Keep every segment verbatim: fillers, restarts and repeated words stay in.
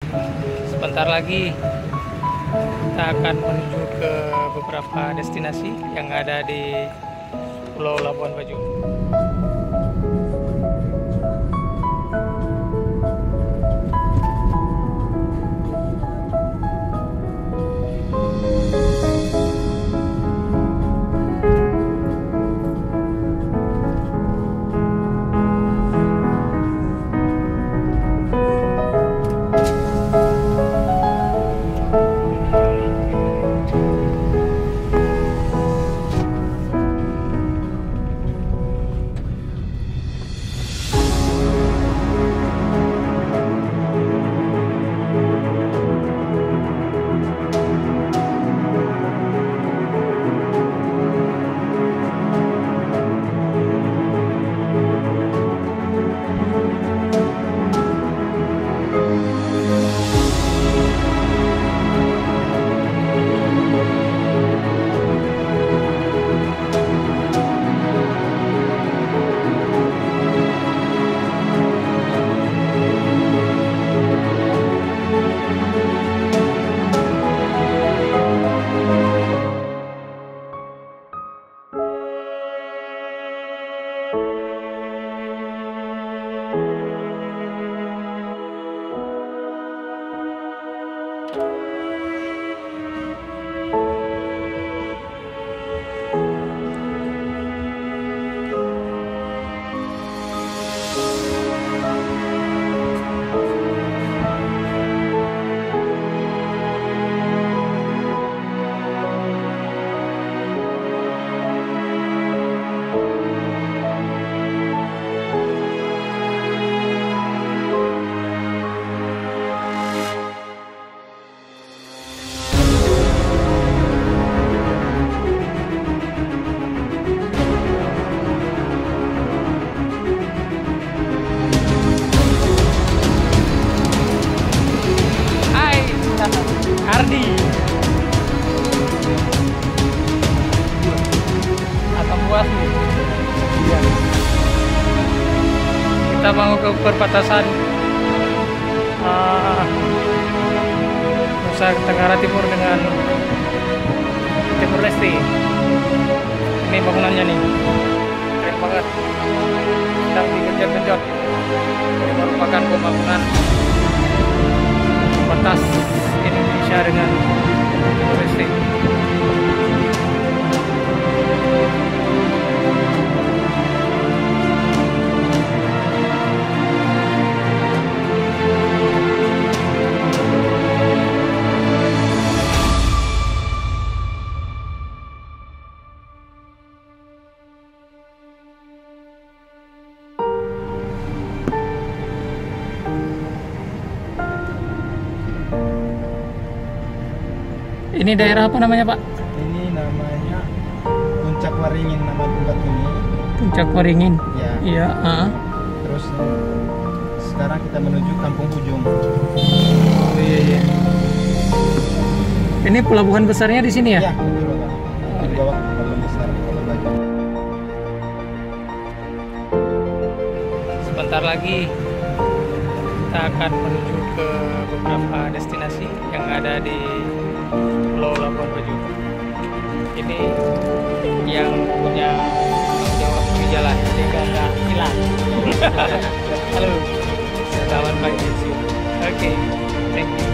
Sebentar lagi kita akan menuju ke beberapa destinasi yang ada di Pulau Labuan Bajo. Ardi atau buas nih. Iya. Kita mau ke perbatasan uh, Nusa Tenggara Timur dengan Timur Leste. Ini bangunannya nih, keren banget, sedang digenjot-genjot. Ini merupakan pembangunan batas Indonesia dengan Timor Leste. Ini daerah apa namanya, Pak? Ini namanya Puncak Waringin, nama tempat ini. Puncak Waringin. Ya. Iya. Uh. Terus sekarang kita menuju Kampung Ujung. Oh iya iya. Ini pelabuhan besarnya di sini ya? Ya, betul Pak. Di bawah pelabuhan besar Pulau Bajo. Sebentar lagi kita akan menuju ke beberapa destinasi yang ada di Pulau Labuan Bajo. Ini yang punya tanggung jawab di jalan, sehingga nggak hilang. Halo, selamat pagi. Oke, thank you.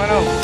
Gimana Om?